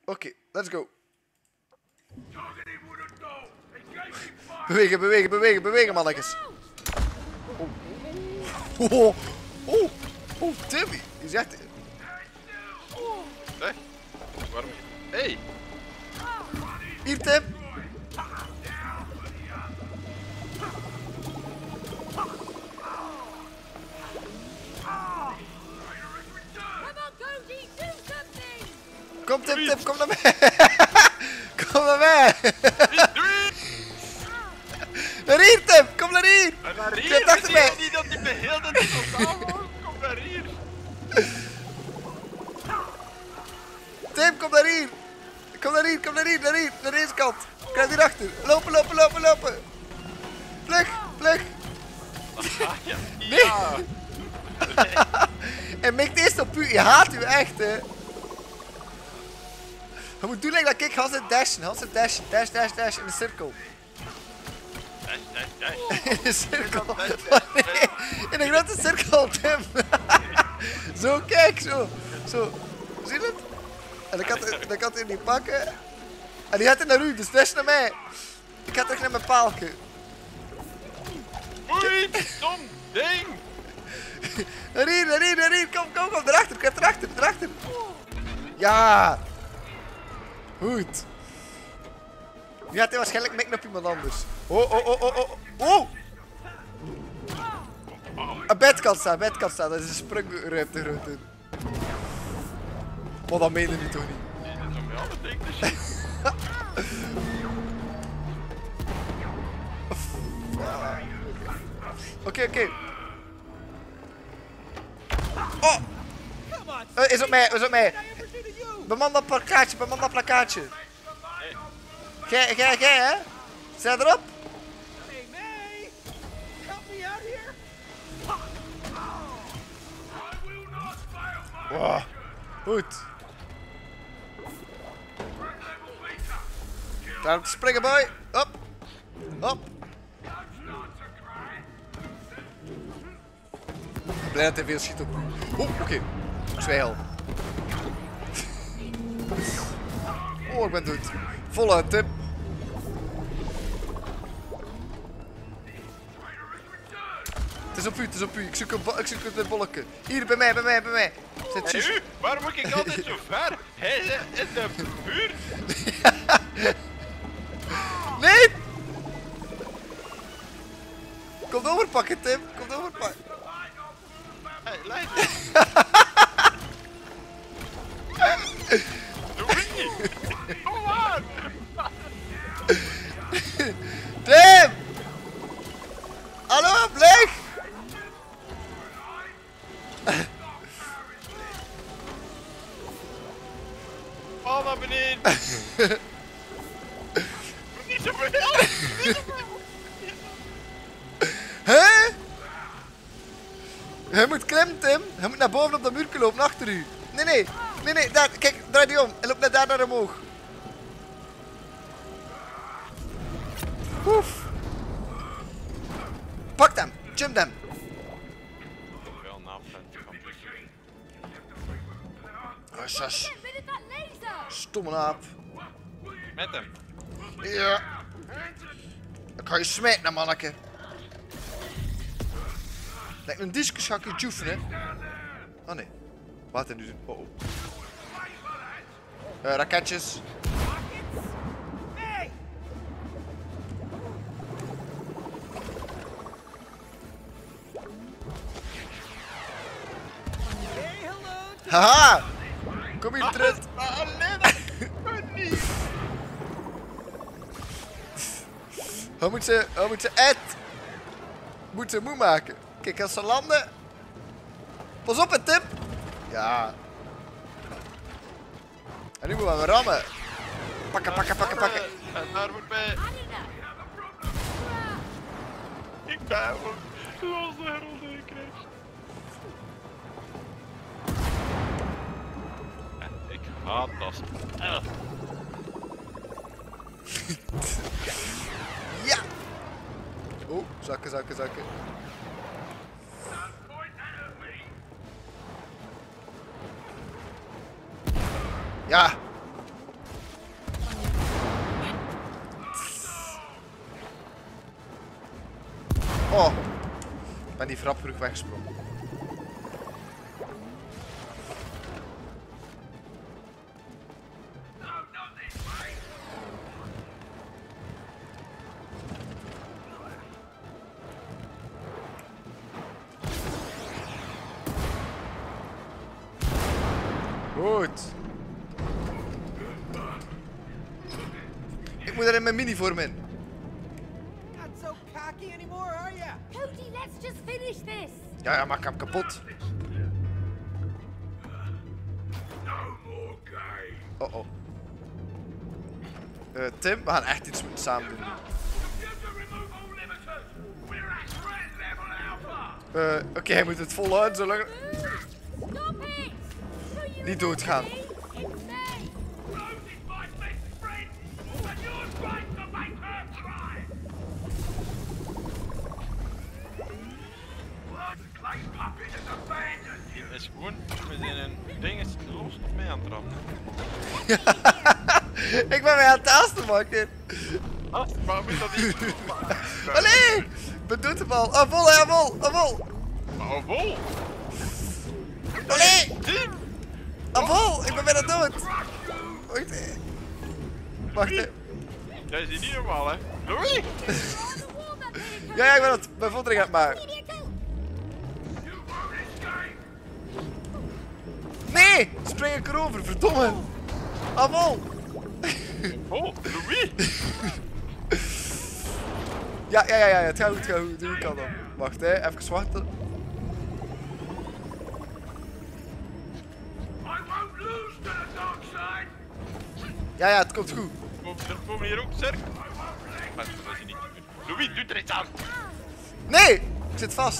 Oké, let's go. Bewegen, bewegen, bewegen, bewegen, mannetjes. Oh, Timmy. Die zegt... Nee? Waarom? Hey! Hier, Tim. Kom Tim, kom naar mij. Kom naar mij. Naar hier Tim, kom naar hier. Naar hier? Tim, achter mij. Niet dat hij me heel de tijd totaal hoort. Kom naar hier. Tim, kom naar hier. Kom naar hier, kom naar hier, naar hier. Naar deze kant. Krijg hierachter. Lopen, lopen, lopen, lopen. Vlug, vlug. Nee. En Mick is op u. Je haat u echt, hè. Je moet doen like dat ik ga ze dashen. Ga ze dashen. Dash, dash, dash. In de cirkel. Dash, dash, dash. In de cirkel. Oh, nee. In een grote cirkel, Tim. Zo, kijk, zo. Zo. Zie je het? En dan kan hij niet pakken. En die gaat er naar u, dus dash naar mij. Ik ga terug naar mijn paalke. Oei, stom ding. Naar hier, naar hier, naar hier. Kom, kom, kom. Erachter, kijk erachter, erachter. Ja. Goed. Nu gaat hij waarschijnlijk mikken op iemand anders. Oh, oh, oh, oh, oh. Oh! Een bed kan staan, bed kan staan. Dat is een sprungruimte groter. Maar dat meen je nu toch niet? Nee, dat is toch wel betekent de shit. Oké. Oh! Is op mij, is op mij. Beman dat plakkaatje, beman dat plakkaatje. Gij, hè? Sta erop? Hey, May! Help me out here! Wow. Goed. Daar te springen, boy. Hop. Hop. Blij dat hij veel schiet op. Oké. Zwijl. Oh, ik ben dood. Voluit, Tim. Het is op u, het is op u. Ik zoek een bolletje. Hier, bij mij, bij mij, bij mij. Zet Hey, u, waarom moet ik altijd zo ver? Hij is in de buurt. Nee! Kom overpakken, Tim. Kom overpakken. Hey, leidt. Doe niet. Kom aan. Tim! Hallo, blijf! Val naar beneden. Niet zoveel. Hè? Hij moet klimmen, Tim. Hij moet naar boven op dat muurtje lopen, achter u. Nee, daar. Kijk, draai die om. En loop naar daar omhoog. Oef. Pak hem. Jump hem. Wel naafvent van Oh, sas. Stomme naap. met hem. Ja. Dan kan je smijten, manneke. Lijkt een discus ga ik niet oefenen. Oh nee. Wat er nu doen? Oh. Raketjes. Haha! Kom hier terug. Hij moet ze Ed. Moet ze moe maken. Kijk, als ze landen. Pas op, Tim. Ja. En nu moeten we rammen. Pakken. En daar moet bij. Ik ben gewoon zoals de herolde krijgt. Ik haat dat. Ja. Oh, zakken. Ja. Oh. Ik ben die vrap genoeg weggesprongen. Goed. Ik moet er in mijn mini-vorm in. Not so cocky anymore, are ya? Cody, let's just finish this. Ja, maak hem kapot. Oh. Tim, we gaan echt iets moeten samen doen. Oké, hij moet het volhouden zolang... Stop it! Niet doodgaan. It's me. Het is gewoon met een ding is los op mij aan het rammen. Ik ben mij aan het taasten maken. Ah, waarom is dat niet? Allee! Bedoelt de bal. Ah, vol, ja, vol. Ah, vol. Oh, vol! Allee! Tim! Ah, vol. Ik ben bijna dood. Wacht. Wacht, hè. Dat is hier niet normaal, hè? Louis! Ja, ik ben het. Mijn voldering aan het maken. Nee! Spring ik erover, verdomme! Ah, vol. Oh, Louis! Ja, het gaat goed, Doe ik al dan. Wacht, hè. Even wachten. Ja, het komt goed. Komen hier ook, Serk? Maar dat is hij niet. Louis, doe er iets aan! Nee! Ik zit vast.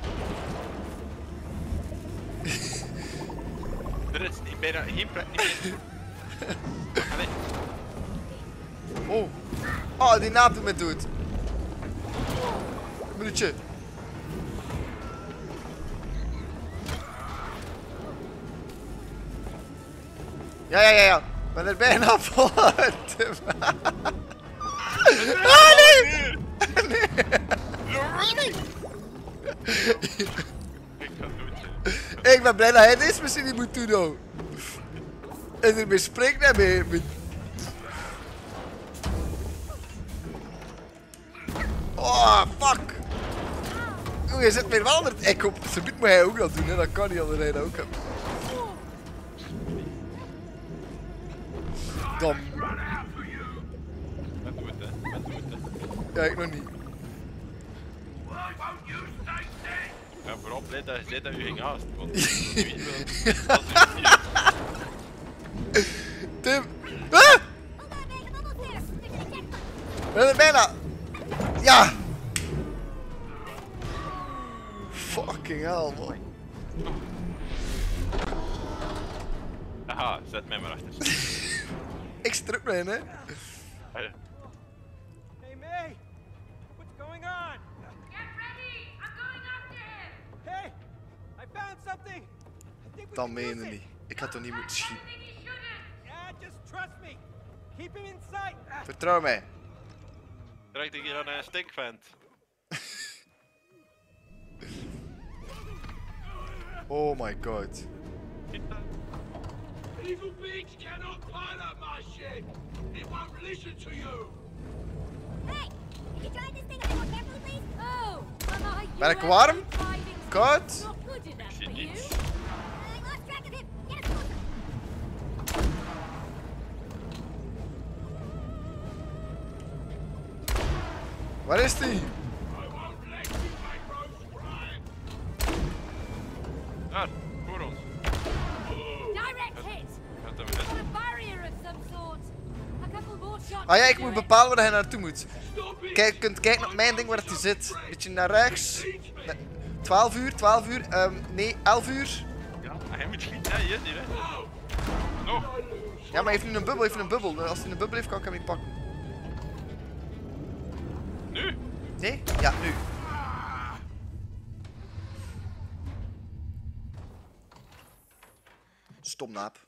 Er is niet bijna geen pret meer. Allee. Oh, die naap doet me dood. Minuutje. Ja. Ik ben er bijna vol. Ah, nee! Louis! Ik ga dood. Ik ben blij dat hij deze misschien niet moet doen, nou. En ermee springt hij mee. Oh, fuck. Oeh, je zit meer wel onder het ek op. Ze moet hij ook dat doen, hè. Dat kan niet als hij dat ook hebt. Dan. Ben dood, hè? Ben dood, hè? Ja, ik nog niet. Ik ben vooral blij dat je zei dat je ging haast. Want dat is niet wel. Tim. Ah! We zijn er bijna. Ja. Fucking hell, man. Aha, zet mij maar achter. Ik struk me in, hè. Allee. Hey, May! What's going on? Get ready. I'm going after him. Hey! I found something! I think we Dat can meen use je it. niet. Ik had toch niet moeten schieten. I think he shouldn't. Yeah, just trust me. Keep him in sight. Vertrouw mij. Trek ik hier aan een stinkvent. Oh my god. Evil beings cannot pilot my ship! It won't listen to you! Hey, can you drive this thing a little more carefully, please? Oh, Ben ik warm? Koud? Not good enough for you. Niets. I lost track of him. Get us closer. Waar is die? I won't let you make Rose cry! Daar, voor ons. Direct hit. Gaat hem Got net. a barrier of some sort. A couple more shots. Ah ja, ik will moet do it. bepalen waar hij naartoe moet. Stop it! Kijk, je kunt kijken op mijn ding waar hij zit. Beetje naar rechts. Nee, 12 uur. Nee, 11 uur. Ja, hij moet schieten. Ja, hier, hè. Nog. Ja, maar hij heeft nu een bubbel. Als hij een bubbel heeft, kan ik hem niet pakken. Nu. Nee? Ja, nu. Stomnaap.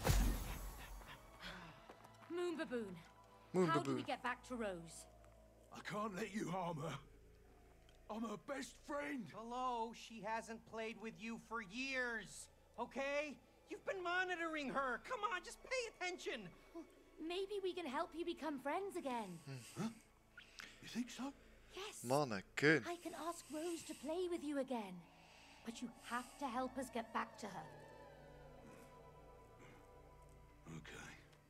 Moon Baboon. Moon How do we baboon. get back to Rose? I can't let you harm her. I'm her best friend. Hello, she hasn't played with you for years, okay? You've been monitoring her. Come on, just pay attention. Maybe we can help you become friends again. You think so? Yes. Manneken. I can ask Rose to play with you again. But you have to help us get back to her. Okay.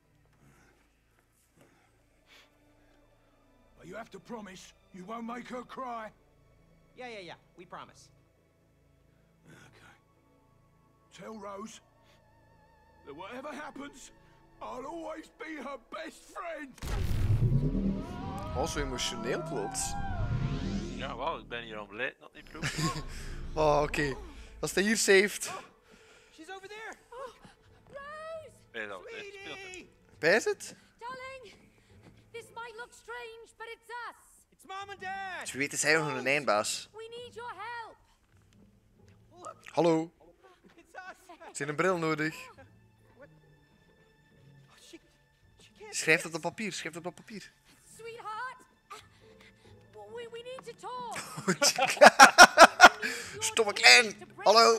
But you have to promise you won't make her cry. Yeah, we promise. Okay. Tell Rose that whatever happens, I'll always be her best friend. Oh, zo emotioneel plots. Ja, wel, ik ben hier aan het leiden dat niet proef. Oh, oké. Als hij hier saved. She's over there. Rose! Nee, dat speelt het. Sweetie! Bijt het? Darling! This might look strange, but it's us. It's Mom and Dad. Ze weten zij nog een eindbaas. We need your help. Look, Hallo. it's us. Ze heeft een bril nodig. What? Oh, she can't. Schrijf dat op papier. Schrijf dat op papier. Sweetheart! We need to talk. Stomme klein. Hallo.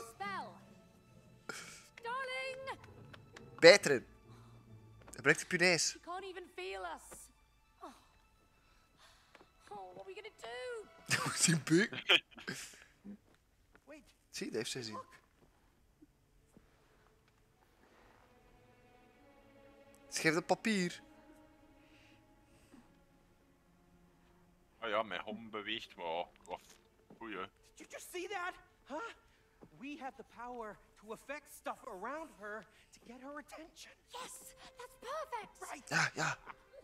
Darling! Bijt erin. Hij breekt de punaise. She can't even feel us. Oh, what are we gonna do? Zijn beuk. Wait. Zie, dat heeft zij zien. Schrijf op papier. Oh ja, mijn hond beweegt, maar wat goeie. Did you just see that? Huh? We have the power to affect stuff around her to get her attention. Yes, that's perfect. Right. Ja.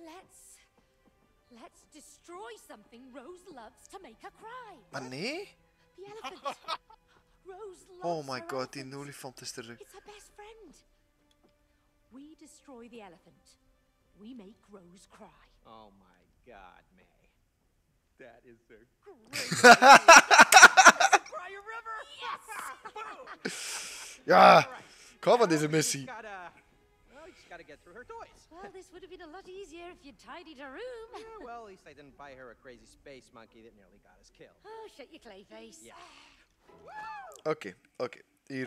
Let's destroy something Rose loves to make her cry. Maar nee. The elephant. Rose loves Oh my her god, die elephant. olifant is terug. It's her best friend. We destroy the elephant. We make Rose cry. Oh my God, May. That is the greatest Cry a river. Yes! Boom. Ja. All right. Kom van Now deze we missie. just gotta, well, we just gotta get through her toys. Well, this would have been a lot easier if you'd tidied her room. Yeah, well, at least I didn't buy her a crazy space monkey that nearly got us killed. Oh, shut your clay face. Yeah. Oké. Hier.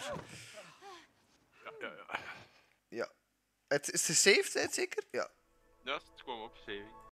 Ja. Ja. Het is gesaved, hè, zeker? Ja. Ja, het kwam op saving.